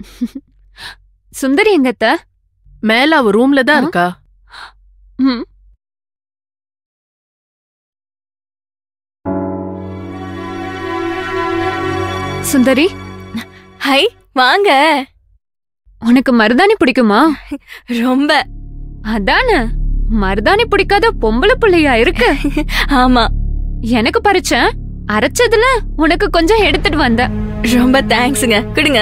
சுந்தரி எங்கத்த? மேல அவ ரூம்ல தான் இருக்கா. சுந்தரி, ஹை வாங்க. உனக்கு மருதாணி பிடிக்குமா? ரொம்ப. அதானே, மருதாணி பிடிக்காத பொம்பளை பிள்ளையா இருக்கு. ஆமா. எனக்கு பறிச்சேன், அரைச்சதுல உனக்கு கொஞ்சம் எடுத்துட்டு வந்த. ரொம்ப தேங்க்ஸ்ங்க. குடுங்க.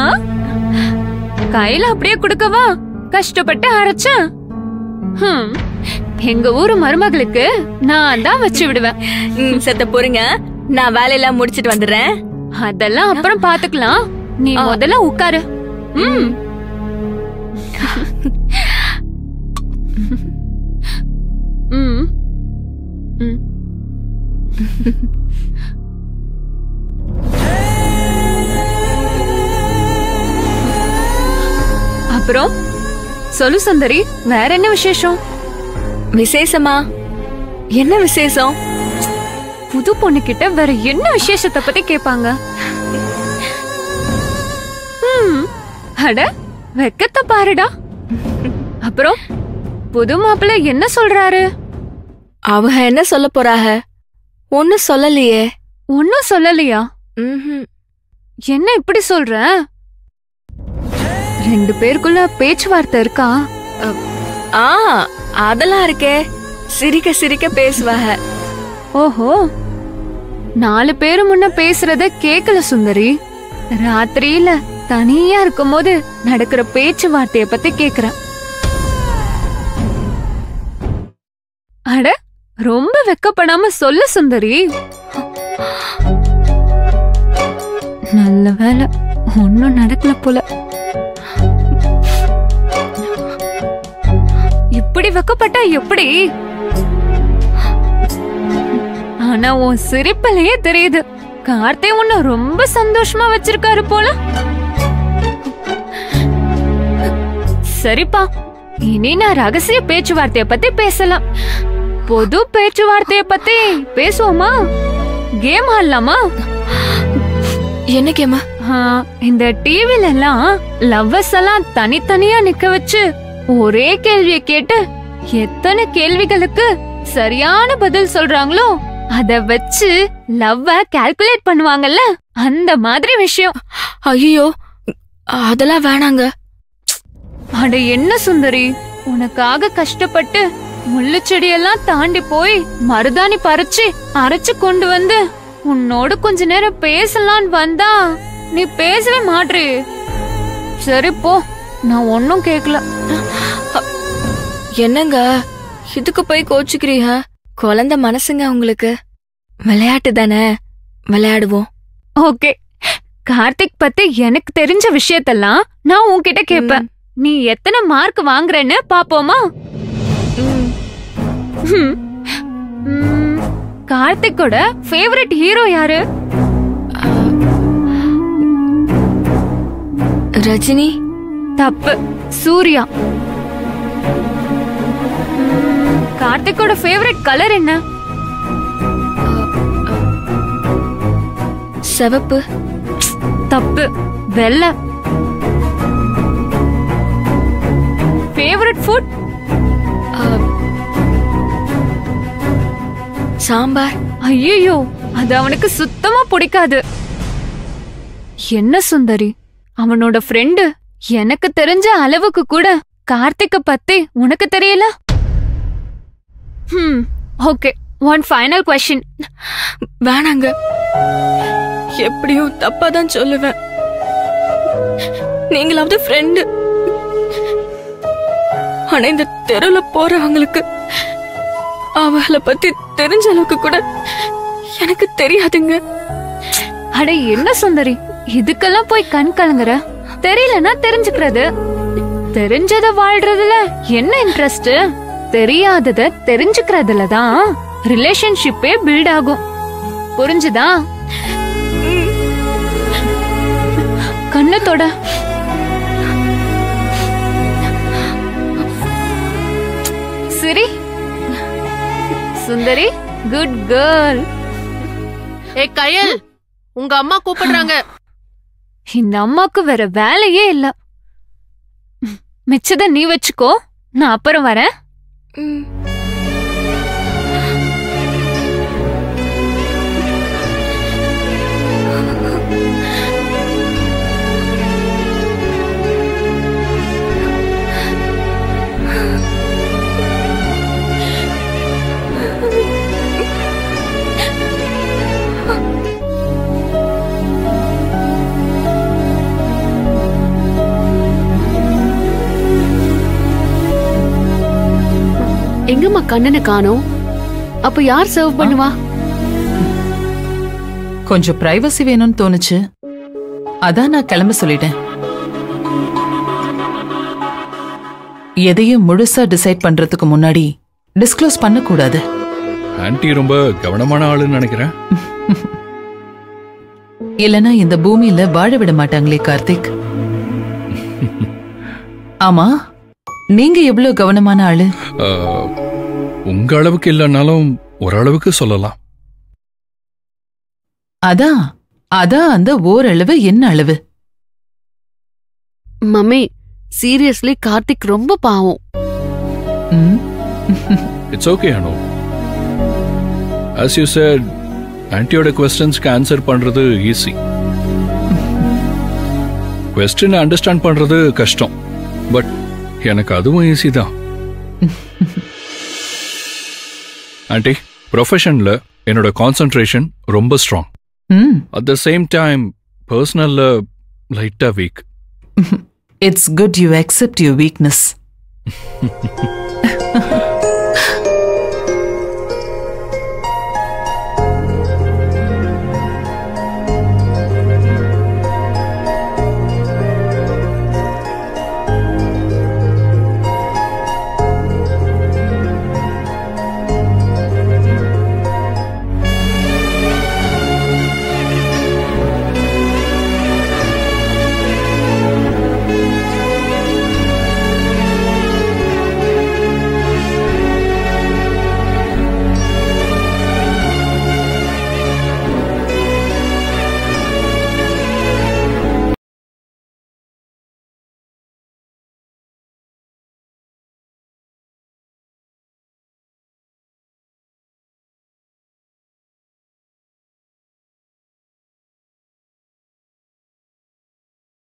கையில அப்படியே குடுக்கவா? கஷ்டப்பட்டு அரைச்சேன். எங்க ஊரு மருமகளுக்கு நான் தான் வச்சு விடுவேன். செத்த போறீங்க, நான் வேலையெல்லாம் முடிச்சிட்டு வந்துடுறேன். அதெல்லாம் அப்புறம் பாத்துக்கலாம், நீ முதல்ல உட்காரு. அப்புறம் சொல்லு சுந்தரி, வேற என்ன விசேஷம்? விசேஷமா? என்ன விசேஷம்? புது பொண்ணு கிட்ட வேற என்ன விசேஷத்தை பத்தி கேட்பாங்க? அட வெக்கத்தை பாருடா. அப்புறம் புது மாப்பிள்ளை என்ன சொல்றாரு? அவங்க என்ன சொல்ல போறாங்க? ஒன்னும் சொல்லலையே. ஒன்னும் சொல்லலையா? என்ன இப்படி சொல்ற? ரெண்டு பேருக்குள்ள பேச்சுவார்த்தை இருக்கா? அதெல்லாம் இருக்கே. சிரிக்க சிரிக்க பேசுவாங்க. ஓஹோ, 4 பேரு முன்ன பேசுறத கேக்கல சுந்தரி. ராத்திரியில தனியா இருக்கும் போது நடக்கிற பேச்சுவார்த்தைய பத்தி கேக்குறேன். அட ரொம்ப வெக்கப்படாம சொல்லு சுந்தரி. நல்ல வேலை, ஒன்னும் நடக்கல போல. இப்படி வெக்கப்பட்டா எப்படி? ஆனா உன் சிரிப்பிலேயே தெரியுது, கார்த்தி உன்ன ரொம்ப சந்தோஷமா வச்சிருக்காரு போல. சரிப்பா, இனி நான் ரகசிய பேச்சுவார்த்தைய பத்தி பேசலாம். பொது பேச்சுவார்த்தைய பத்தி பேசுவோமா? கேம் ஆடலாமா? என்ன கேமா? இந்த டிவில எல்லாம் லவ்வர்ஸ் எல்லாம் தனித்தனியா நிக்க வச்சு ஒரே கேள்வியை கேட்டு எத்தனை கேள்விகளுக்கு சரியான பதில் சொல்றாங்களோ அத வச்சு லவ்வ கால்குலேட் பண்ணுவாங்கல்ல, அந்த மாதிரி விஷயம். ஐயோ, அதெல்லாம் வேணாங்க. அட என்ன சுந்தரி, உனக்காக கஷ்டப்பட்டு முள்ளு செடியெல்லாம் தாண்டி போய் மருதாணி பறிச்சு அரைச்சு கொண்டு வந்து உன்னோட கொஞ்ச நேரம் பேசலான்னு வந்தா நீ பேசவே மாட்றே. சரி போ, நான் ஒன்னும் கேக்கல. என்னங்க இதுக்கு போய் கோச்சுக்கிறீங்க? குழந்தை மனசுங்க உங்களுக்கு. விளையாட்டு தானே, விளையாடுவோம். ஓகே, கார்த்திக் பத்தி எனக்கு தெரிஞ்ச விஷயத்தெல்லாம் நான் உன்கிட்ட கேட்பேன். நீ எத்தனை மார்க் வாங்குறேன்னு பாப்போமா? கார்த்திக்கோட ஃபேவரட் ஹீரோ யாரு? ரஜினி. தப்பு, சூர்யா. கார்த்திக்கோட ஃபேவரட் கலர் என்ன? சிவப்பு. தப்பு, வெள்ளை. Favourite food? சாம்பார். ஐயோ, அது அவனுக்கு சுத்தமா பிடிக்காது. என்ன சுந்தரி, அவனோட ஃப்ரெண்டு எனக்கு தெரிஞ்ச அளவுக்கு கூட கார்த்திக்க பத்தி உனக்கு தெரியல? Okay, one final question. வேணாங்க, எப்படியும் தப்பாதான் சொல்லுவேன். நீங்களாவது ஃப்ரெண்டு. ஆனா இந்த தெருல போறவங்களுக்கு அவளை பத்தி தெரிஞ்ச அளவுக்கு கூட எனக்கு தெரியாதுங்க. அட என்ன சுந்தரி, இதுக்கெல்லாம் போய் கண் கலங்குற? தெரியலன்னா தெரிஞ்சுக்கிறது. தெரிஞ்சத வாழ்றதுல என்ன இன்ட்ரெஸ்ட்? தெரியாதத தெரிஞ்சுக்கிறதுல தான் ரிலேஷன்ஷிப்பே பில்ட் ஆகும். புரிஞ்சுதா? கண்ணத்தோட சரி சுந்தரி, குட் கேர்ள். ஏ கயல், உங்க அம்மா கூப்பிடுறாங்க. இந்த அம்மாக்கு வேற வேலையே இல்ல. மிச்சத நீ வச்சுக்கோ, நான் அப்புறம் வரேன். ம். எங்கம்மா கண்ணனை காணோம்? அப்ப யார் சர்வ் பண்ணுவா? கொஞ்சம் பிரைவசி வேணும்னு தோணுச்சு, அதான் நான் கிளம்ப சொல்லிட்டேன். எதையும் முழுசா டிசைட் பண்றதுக்கு முன்னாடி டிஸ்க்ளோஸ் பண்ண கூடாது. ஆன்ட்டி ரொம்ப கவனமான ஆளுன்னு நினைக்கிறேன். இல்லனா இந்த பூமியில வாழ விட மாட்டாங்களே கார்த்திக். ஆமா, நீங்க எவ்வளவு கவனமான ஆளு? உங்க அளவுக்கு இல்லைன்னாலும் ஓரளவுக்கு சொல்லலாம். அதான் அதான் அந்த ஓரளவு என்ன அளவு? மம்மி, சீரியஸ்லி கார்த்திக் ரொம்ப பாவம். It's okay Anu. As you said, ஆன்ட்டியோட குவெஸ்டன்ஸ்க்கு ஆன்சர் பண்றது ஈஸி, குவெஸ்டினை அண்டர்ஸ்டாண்ட் பண்றது கஷ்டம். பட் எனக்கு அதுவும் ஈஸி தான். ஆன்ட்டி, ப்ரொஃபஷன்ல என்னோட கான்சென்ட்ரேஷன் ரொம்ப strong. At the same time பர்சனல்ல லைட்டா weak. It's good you accept your weakness.